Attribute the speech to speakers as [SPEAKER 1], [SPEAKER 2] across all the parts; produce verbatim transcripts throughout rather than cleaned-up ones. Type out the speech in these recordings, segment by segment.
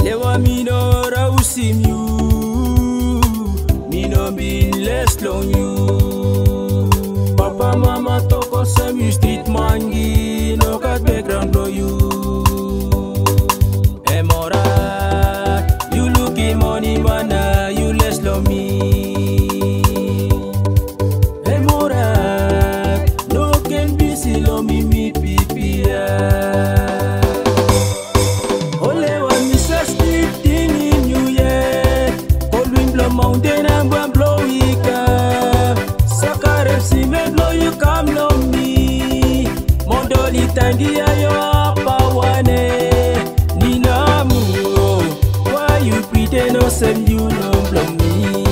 [SPEAKER 1] Lewa me no rausim you, me no been less long you. Papa mama toko semi street mangi, no got background blow you. Emora, you looking money mana, you less love me. Emora, no can be si lo me me pipia. Mountain and one blow it up. Sakare si me blow you come lo me. Mondoli tangi ayo pawane. Nina mu. Why you pretend no same you no blow me?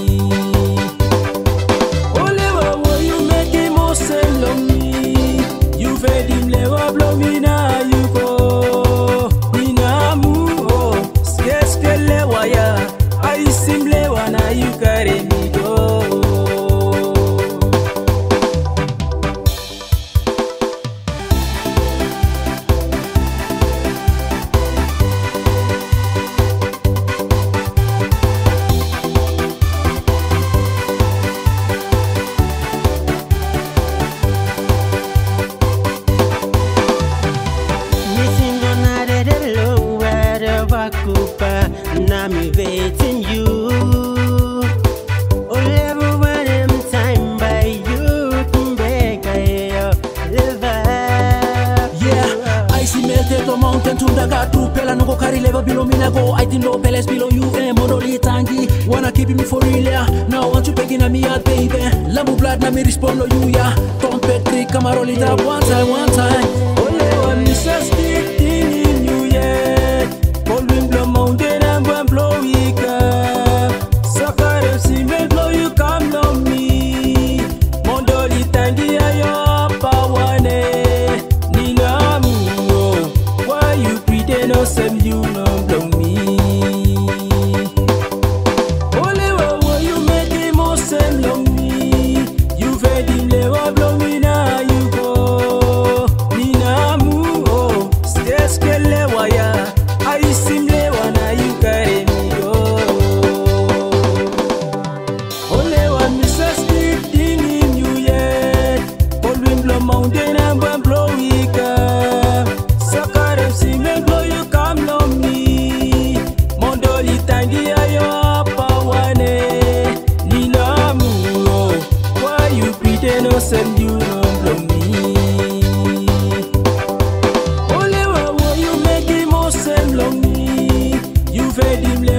[SPEAKER 1] Ole wa wo you make him o same lo me. You fed him lewa blow me na you go. Nina mu. Skes ke lewa ya. I simple wanna you carry me go.
[SPEAKER 2] Missing on the low where the bakupa, now me waiting you.
[SPEAKER 3] Mountain to the God to Pella no go carry level below me na go. I think no palace below you and Modoli Tangi. Wanna keep me for real yeah. Now want you begging at me out baby. Lamu blood na me respond to you yeah. Don't pet trick camaroli tap one time one time. Ole one Mister Stick in you yeah. Volume blow mountain and one blow week up. Sakare si me blow you come on me. Modoli Tangi ayo pawane. No same you no blow me. Ole wa wo you make him o same long me. You fed him lewa blow me na you go. Nina mu oh, skes ke lewa ya. I sim lewa na you carry me go. Ole wa Mister Stick in you yet. Volume blow mountain and one blow week up. Sakare si me blow you come lo me. Mondoli tangi ayo pawane. Nina mu. Why you pretend no same you no blow me? Ole wa wo you make him o same lo me. You fed him